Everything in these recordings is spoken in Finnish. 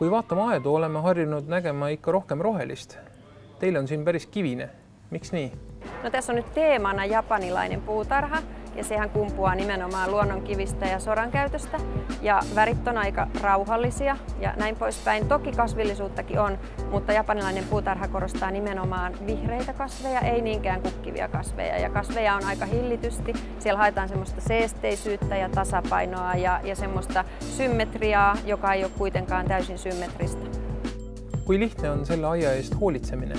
Kui vaatame aedu, oleme harjunud nägema ikka rohkem rohelist. Teil on siin päris kivine. Miks nii? No, tässä on nyt teemana japanilainen puutarha ja sehän kumpuaa nimenomaan luonnonkivistä ja sorankäytöstä ja värit on aika rauhallisia ja näin poispäin. Toki kasvillisuuttakin on, mutta japanilainen puutarha korostaa nimenomaan vihreitä kasveja, ei niinkään kukkivia kasveja ja kasveja on aika hillitysti. Siellä haetaan semmoista seesteisyyttä ja tasapainoa ja semmoista symmetriaa, joka ei ole kuitenkaan täysin symmetristä. Kui lihtne on selle aia eest hoolitseminen?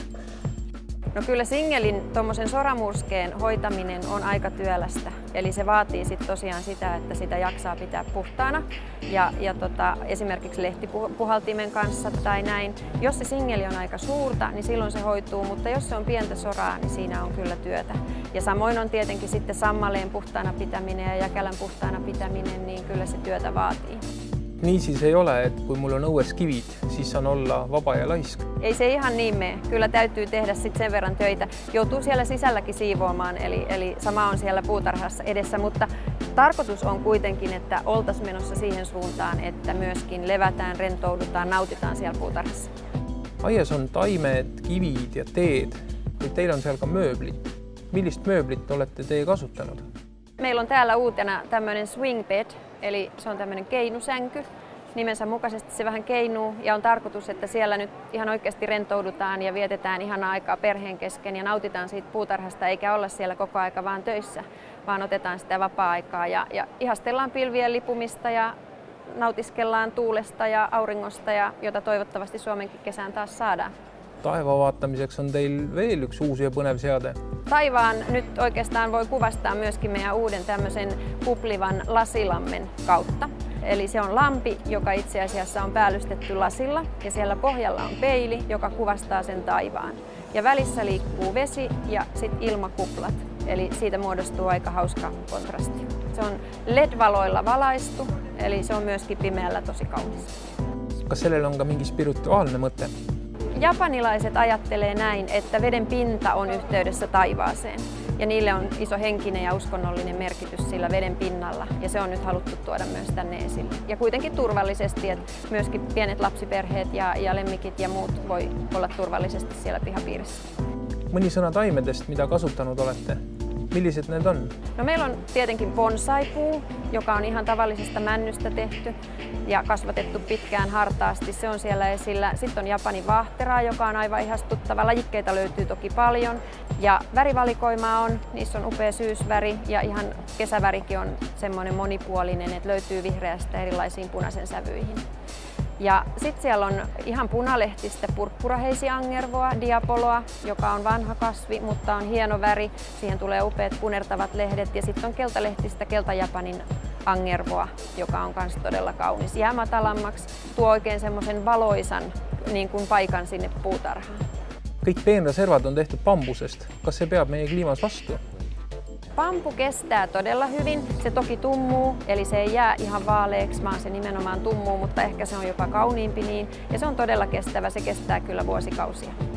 No kyllä singelin tuommoisen soramurskeen hoitaminen on aika työlästä. Eli se vaatii sit tosiaan sitä, että sitä jaksaa pitää puhtaana ja esimerkiksi lehtipuhaltimen kanssa tai näin. Jos se singeli on aika suurta, niin silloin se hoituu, mutta jos se on pientä soraa, niin siinä on kyllä työtä. Ja samoin on tietenkin sitten sammaleen puhtaana pitäminen ja jäkälän puhtaana pitäminen, niin kyllä se työtä vaatii. Nii siis ei ole, että kun mulla on õues kivid, siis saan olla vaba ja laisk. Ei se ihan niin mene. Kyllä täytyy tehdä sit sen verran töitä. Joutuu siellä sisälläkin siivoamaan, eli sama on siellä puutarhassa edessä, mutta tarkoitus on kuitenkin, että oltaisiin menossa siihen suuntaan, että myöskin levätään, rentoudutaan, nautitaan siellä puutarhassa. Aias on taimed, kivid ja teed, kuid teillä on siellä ka mööblit. Millist mööblit olette teie kasuttanut? Meillä on täällä uutena tämmöinen swing bed, eli se on tämmöinen keinusänky. Nimensä mukaisesti se vähän keinuu ja on tarkoitus, että siellä nyt ihan oikeasti rentoudutaan ja vietetään ihanaa aikaa perheen kesken ja nautitaan siitä puutarhasta eikä olla siellä koko aika vaan töissä, vaan otetaan sitä vapaa-aikaa ja ihastellaan pilvien lipumista ja nautiskellaan tuulesta ja auringosta, jota toivottavasti Suomenkin kesään taas saadaan. Taeva vaatamiseks on teil veel üks uusi ja põnev seade. Taivaan nyt oikeastaan voi kuvastaa myöskin meidän uuden tämmöisen kuplivan lasilammen kautta. Eli se on lampi, joka itse asiassa on päällystetty lasilla ja siellä pohjalla on peili, joka kuvastaa sen taivaan. Ja välissä liikkuu vesi ja sitten ilmakuplat, eli siitä muodostuu aika hauska kontrasti. Se on LED-valoilla valaistu, eli se on myöskin pimeällä tosi kaunis. Kas sellel on ka mingi spirituaalne mõte? Japanilaiset ajattelee näin, että veden pinta on yhteydessä taivaaseen ja niille on iso henkinen ja uskonnollinen merkitys sillä veden pinnalla ja se on nyt haluttu tuoda myös tänne esille. Ja kuitenkin turvallisesti, että myöskin pienet lapsiperheet ja lemmikit ja muut voi olla turvallisesti siellä pihapiirissä. Mõni sõna taimedest, mitä kasuttanut olette? Milliset need on? No, meillä on tietenkin bonsaipuu, joka on ihan tavallisesta männystä tehty ja kasvatettu pitkään hartaasti. Se on siellä esillä. Sitten on Japanin vahteraa, joka on aivan ihastuttava. Lajikkeita löytyy toki paljon. Ja värivalikoimaa on, niissä on upea syysväri ja ihan kesävärikin on semmoinen monipuolinen, että löytyy vihreästä erilaisiin punaisen sävyihin. Ja sitten siellä on ihan punalehtistä purppuraheisiangervoa, diapoloa, joka on vanha kasvi, mutta on hieno väri. Siihen tulee upeat punertavat lehdet ja sitten on keltalehtistä keltajapanin angervoa, joka on myös todella kaunis. Jää matalammaksi, tuo oikein semmoisen valoisan niin kuin paikan sinne puutarhaan. Kõik peenraservad on tehty bambusest. Kas se peab meie kliimas vastu? Bambu kestää todella hyvin. Se toki tummuu, eli se ei jää ihan vaaleeksi, vaan se nimenomaan tummuu, mutta ehkä se on jopa kauniimpi niin. Ja se on todella kestävä, se kestää kyllä vuosikausia.